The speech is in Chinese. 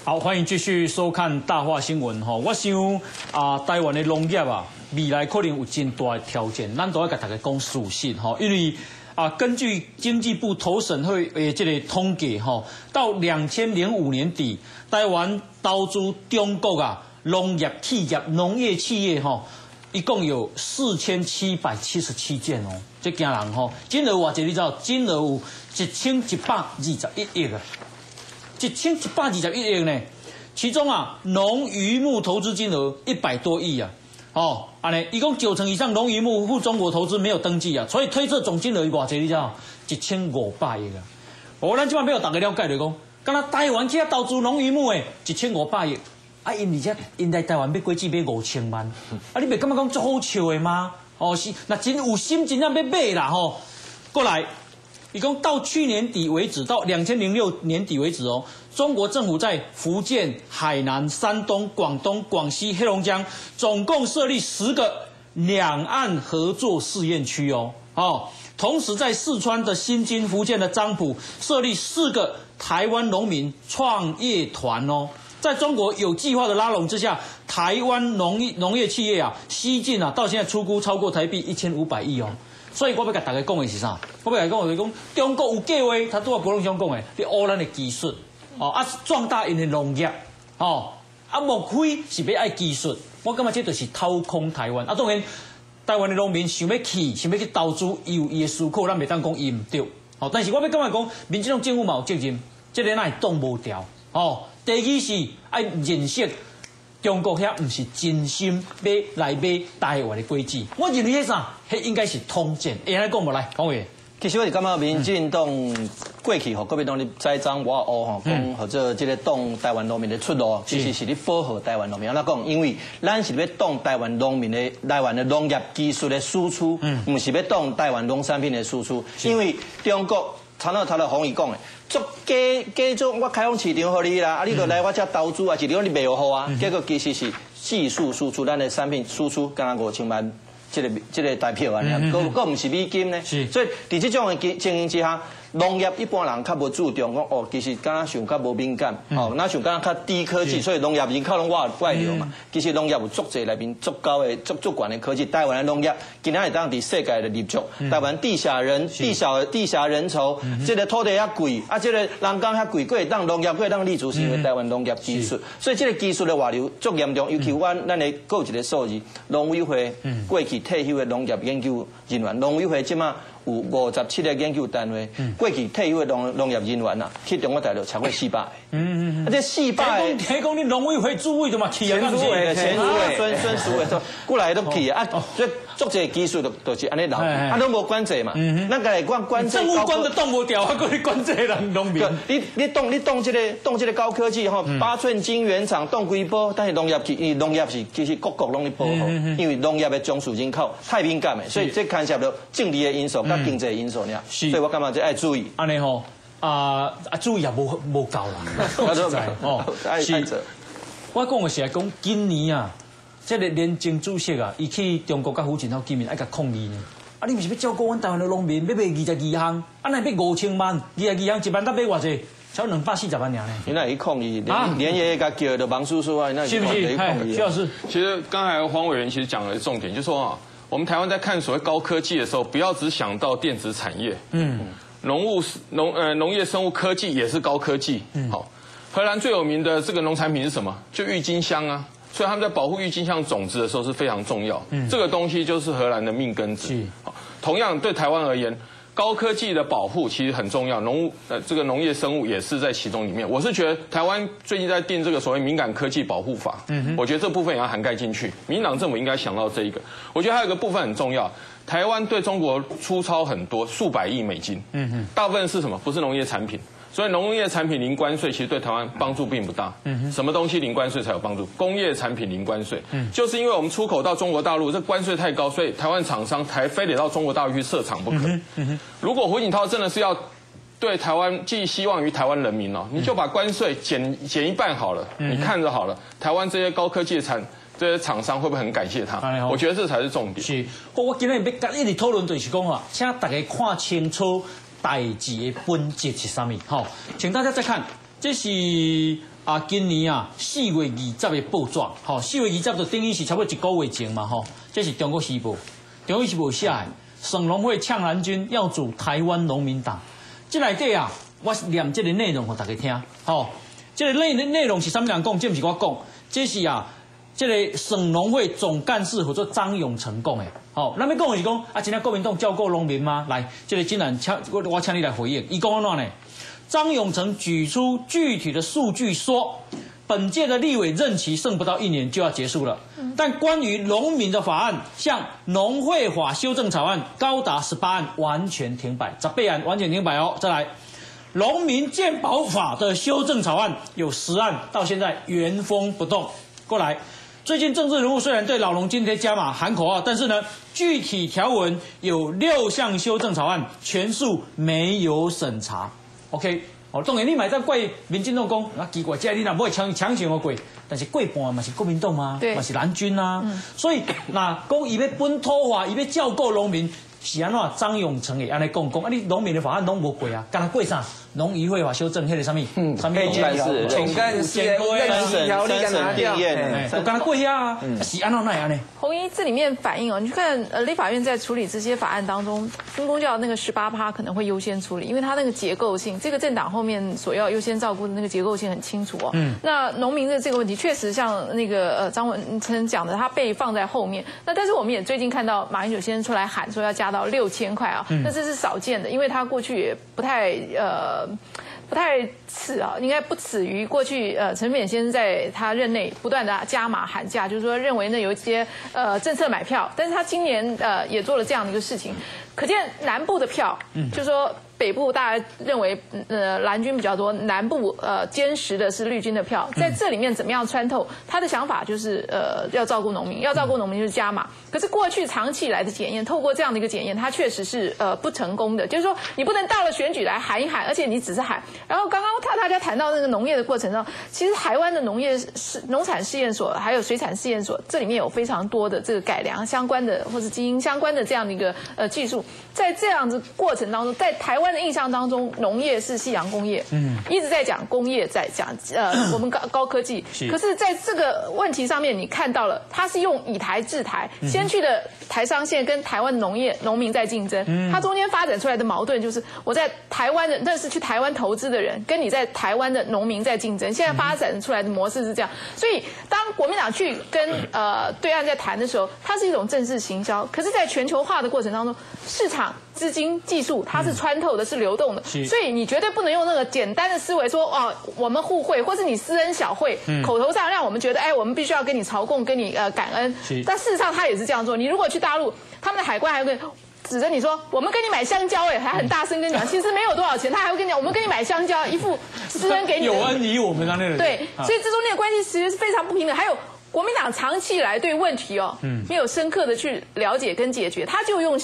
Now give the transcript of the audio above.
好，欢迎继续收看大话新闻哈。我想台湾的农业未来可能有真大的挑战，咱都要甲大家讲事实哈。因为根据经济部投审会这个统计哈，到2005年底，台湾投资中国农业企业、农业企业一共有4777件哦，这惊人吼！金额偌济你知道？金额有1121亿啊，1121亿呢。其中农渔牧投资金额100多亿啊，安尼，一共90%以上农渔牧赴中国投资没有登记啊，所以推测总金额偌济你知道？1500亿啊！咱即摆要大家了解就讲，敢若台湾去投资农渔牧诶，1500亿。因来台湾要果子买5000万，你袂感觉讲足好笑的吗？是，那真有心真正要买啦吼。过来，一共到去年底为止，到2006年底为止哦，中国政府在福建、海南、山东、广东、广西、黑龙江，总共设立10个两岸合作试验区哦。同时在四川的新津、福建的漳浦设立4个台湾农民创业团哦。在中国有计划的拉拢之下，台湾农业企业西进到现在出估超过台币1500亿哦。所以我要甲大家讲的是啥？我要甲大家讲的是讲，中国有计划，他拄国龙兄讲的，你学咱的技术，壮大因的农业，莫非是要爱技术？我感觉这就是掏空台湾。当然，台湾的农民想要去投资，伊有伊的思考，咱袂当讲伊唔对。但是我要感觉讲，民进党政府嘛有责任，这个哪会挡无掉？第二是要认识中国遐唔是真心要来买台湾的果子，我认为迄啥，迄应该是通奸。会安尼讲无来讲话。 其实我是感觉民进党过去国民党咧栽赃挖乌讲或者这个挡台湾农民的出路，其实是咧保护台湾农民。安怎讲？因为咱是要挡台湾农民的农业技术的输出，唔是要挡台湾农产品的输出。因为中国头头洪义讲的。加做我开放市场给你啦，你就来我这投资是你卖好啊。结果其实是技术输出，咱的产品输出，敢若5000万，这个代票啊，佫唔是美金呢。所以在这种的情形之下，农业一般人较无注重，讲其实敢若想较无敏感，那想敢若较低科技，所以农业人口拢外流嘛。其实农业有足侪内面足高的、足悬的科技。台湾的农业今仔会当伫世界的立足。台湾地狭人稠，这个土地遐贵，这个人工遐贵，佫会当农业佫会当立足，是因为台湾农业技术。所以这个技术的外流足严重，尤其咱的佫有一个数字，农委会过去退休的农业研究人员，农委会即马有57个研究单位，过去退休的农业人员去中国大陆超过400个。这400个， 听讲你农委会主委都嘛去啊？ 前主委、孙主委都过来都去啊！所以足侪技术就是安尼留，都无管制嘛。咱家来管制， 政府管都挡无掉，还搁你管这人农民。 你动这个高科技8寸晶圆厂动几波，但是农业是其实各拢在保护，因为农业的中属人口太敏感的，所以这牵涉到政治的因素甲经济的因素呢。所以我感觉这爱注意。 安尼吼。注意也无够啦，实在是。我讲的是讲今年这个联经主席伊去中国甲福建头见面，爱甲抗议呢。你毋是要照顾阮台湾的农民，要买22项，那买5000万，22项1万，买偌济？才240万尔呢。 原来去抗议，连爷爷甲叫的王叔叔是不是？徐老师， 其实刚才黄委员其实讲了重点，就是说我们台湾在看所谓高科技的时候，不要只想到电子产业，农业生物科技也是高科技。好，荷兰最有名的这个农产品是什么？就郁金香啊。所以他们在保护郁金香种子的时候是非常重要。这个东西就是荷兰的命根子。好，同样对台湾而言，高科技的保护其实很重要。这个农业生物也是在其中里面。我是觉得台湾最近在定这个所谓敏感科技保护法，我觉得这部分也要涵盖进去。民进党政府应该想到这一个。我觉得还有一个部分很重要。台湾对中国出超很多，数百亿美金，大部分是什么？不是农业产品，所以农业产品零关税其实对台湾帮助并不大。什么东西零关税才有帮助？工业产品零关税，就是因为我们出口到中国大陆，这关税太高，所以台湾厂商才非得到中国大陆去设厂不可。如果胡锦涛真的是要对台湾寄希望于台湾人民你就把关税减一半好了，你看着好了，台湾这些高科技的这些厂商会不会很感谢他？我觉得这才是重点。 是，我今天要跟一直讨论就是讲请大家看清楚代志的本质是啥物。请大家再看，这是今年4月20日的报纸，吼，4月20日就等于是差不多1个月前嘛，吼，这是中国时报，中国时报写的，省农会呛蓝军要组台湾农民党。这内底我念这个内容给大家听，吼，这个内容是啥物人讲？这不是我讲，这是这个省农会总干事或者张永成讲的。好，咱要讲的是讲今天国民党照顾农民吗？来，这个竟然我请你来回应，伊讲安怎呢？张永成举出具体的数据说，本届的立委任期剩不到1年就要结束了，但关于农民的法案，像农会法修正草案高达18案完全停摆，18案完全停摆哦。再来，农民健保法的修正草案有10案到现在原封不动。过来，最近政治人物虽然对老农津贴加码喊口号，但是呢，具体条文有6项修正草案全数没有审查。OK， 当然你买在怪民进党讲，奇怪，这你若不会强行过，但是过半嘛是国民党嘛，嘛是蓝军啊，所以那讲伊要本土化，伊要照顾农民，是安怎？张永成也安尼讲，你农民的法案拢无过啊，干那过啥？农渔会法修正，迄个啥物？啥物？ 总干事任期条例给拿掉， 都干那过遐啊，是安怎那样呢？ 洪一这里面反映你看立法院在处理这些法案当中，军公教那个18%可能会优先处理，因为它那个结构性，这个政党后面所要优先照顾的那个结构性很清楚哦。那农民的这个问题，确实像那个张文成讲的，他被放在后面。那但是我们也最近看到马英九先生出来喊说要加到6000块啊，那这是少见的，因为他过去也不太次啊，应该不次于过去陈水扁先生在他任内不断的加码喊价，就是说认为呢有一些政策买票，但是他今年也做了这样的一个事情，可见南部的票，就是说北部大家认为蓝军比较多，南部坚实的是绿军的票，在这里面怎么样穿透？他的想法就是要照顾农民，要照顾农民就是加码。可是过去长期以来的检验，透过这样的一个检验，它确实是不成功的。就是说你不能到了选举来喊一喊，而且你只是喊。然后刚刚大家谈到那个农业的过程中，其实台湾的农产试验所还有水产试验所，这里面有非常多的这个改良相关的或是基因相关的这样的一个技术，在这样子过程当中，在台湾的印象当中，农业是夕阳工业，一直在讲工业，在讲我们高科技。可是在这个问题上面，你看到了，它是用以台制台，先去的台商线跟台湾农民在竞争，它中间发展出来的矛盾就是我在台湾的那是去台湾投资的人，跟你在台湾的农民在竞争，现在发展出来的模式是这样。所以当国民党去跟对岸在谈的时候，它是一种正式行销，可是在全球化的过程当中，市场资金技术它是穿透的，是流动的，所以你绝对不能用那个简单的思维说我们互惠，或是你私恩小惠，口头上让我们觉得我们必须要跟你朝贡，跟你感恩，但事实上他也是这样做。你如果去大陆，他们的海关还会指着你说我们跟你买香蕉，还很大声跟你讲，其实没有多少钱，他还会跟你讲我们跟你买香蕉，一副施恩给你有恩于我们的那个对，所以这中间的关系其实是非常不平等。还有国民党长期以来对问题没有深刻的去了解跟解决，他就用